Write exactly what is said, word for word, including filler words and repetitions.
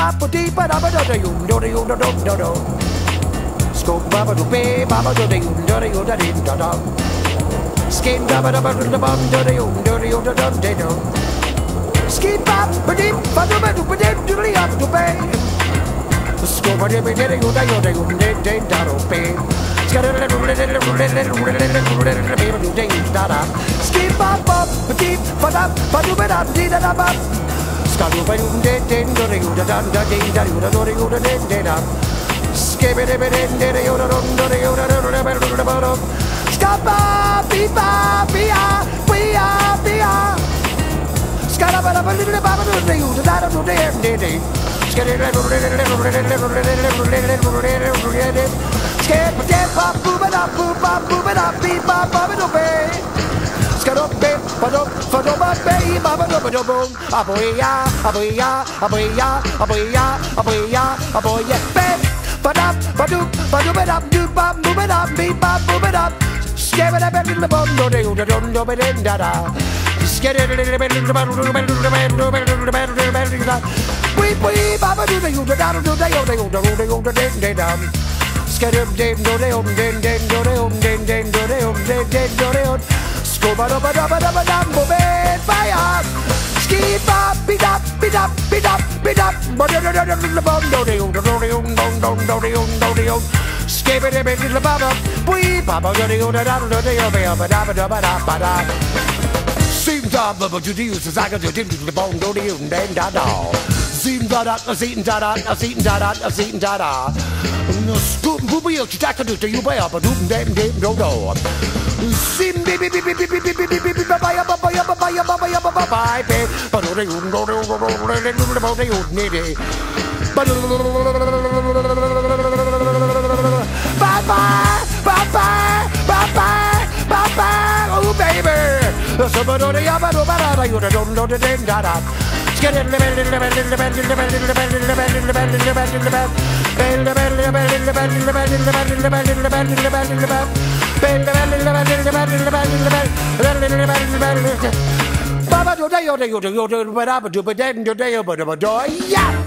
bop dee ba da ba da da you do do do do do. Scoop ba ba do be ba ba do do do do da dee da da. Skin da ba da ba do da bum do do do do do do do do. Skin bop ba dee ba do ba do ba dee do do do be. Scoop ba dee ba dee do da do do do do da do be. Skip up up, deep, but up, but you better did it up. Scadu by dead, dead, do you the dun, the day that you don't do the dead, dead up. Skip it, it, it, it, you don't do the bottom. Scap up, beep up, be up, be up, be up. Scad up a little bit of the you, the data to the end, did it. Skip it, Skip, skip, up, boop it up, boop up, boop it up, beep up, bob it up, skip up, beep, but up, but up, baby, bob it up, boom, a boy, ya, a boy, ya, a boy, ya, a boy, ya, a boy, ya, a boy, ya, babe, but up, but up, but up it up, doop up, boop it up, beep up, boop it up, skip it up, and the bum, do do do do do do da da. Skip it, we we baba do the you the da do the yo the yo the yo the the the Skip up, dim, do they own, dim, dim, do they own, dim, dim, do they own, dim, dim, do they own. Scoop up, up, up, up, up, up, move it, fire. Skip up, beat up, beat up, beat up, beat up. But do the bomb, do they own, do they own, do they own, do they own. Skip it, it, it, baba, we, baba, do they own, do they own, but up, up, up, up, up. Seems up, but you use the saga, you did the bomb, do they own, then da da. Seems da da, seems da da, seems da da, seems da da. Scoop, booby, you tack a do to you by up a doom, damn, damn, go go. Sim, baby, baby, baby, baby, baby, baby, bye, bye, bye, bye, bye, bye, bye, bye, bye, bye, but they don't go about the old needy. But bye bye, bye bye, bye bye, bye bye, oh baby. Somebody on the other, no matter, you don't know the name, da. Get it, Baba do day, do day, do day, do day, do day, do day, do day, do day,